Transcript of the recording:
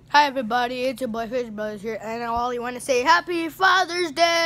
Hi everybody, it's your boy Fish Brothers here, and I only want to say Happy Father's Day!